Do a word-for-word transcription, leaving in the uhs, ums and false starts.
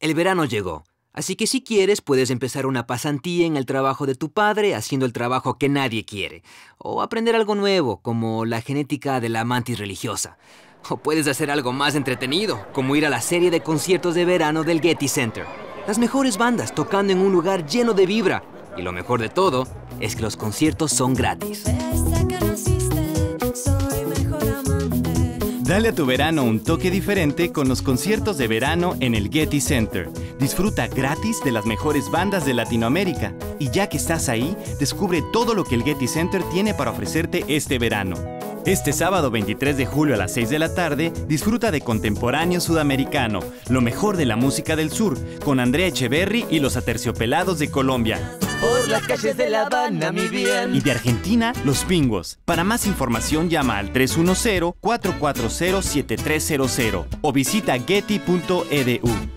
El verano llegó, así que si quieres puedes empezar una pasantía en el trabajo de tu padre haciendo el trabajo que nadie quiere. O aprender algo nuevo, como la genética de la mantis religiosa. O puedes hacer algo más entretenido, como ir a la serie de conciertos de verano del Getty Center. Las mejores bandas tocando en un lugar lleno de vibra. Y lo mejor de todo es que los conciertos son gratis. Dale a tu verano un toque diferente con los conciertos de verano en el Getty Center. Disfruta gratis de las mejores bandas de Latinoamérica. Y ya que estás ahí, descubre todo lo que el Getty Center tiene para ofrecerte este verano. Este sábado veintitrés de julio a las seis de la tarde, disfruta de Contemporáneo Sudamericano, lo mejor de la música del sur, con Andrea Echeverry y los Aterciopelados de Colombia. Por las calles de La Habana, mi bien. Y de Argentina, Los Pingos. Para más información llama al tres uno cero, cuatro cuatro cero, siete tres cero cero o visita getty punto e d u.